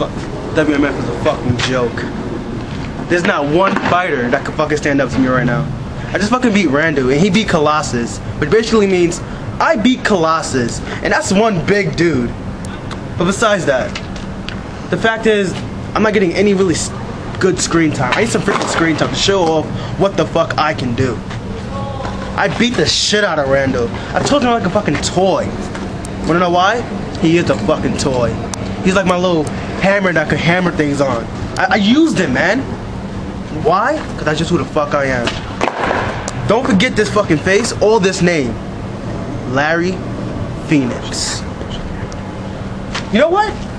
WMF is a fucking joke. There's not one fighter that could fucking stand up to me right now. I just fucking beat Randu and he beat Colossus, which basically means I beat Colossus, and that's one big dude. But besides that, the fact is, I'm not getting any really good screen time. I need some freaking screen time to show off what the fuck I can do. I beat the shit out of Randu. I told him like a fucking toy. Wanna know why? He is a fucking toy. He's like my little hammer that I could hammer things on. I used him, man. Why? Because that's just who the fuck I am. Don't forget this fucking face or this name. Larry Phoenix. You know what?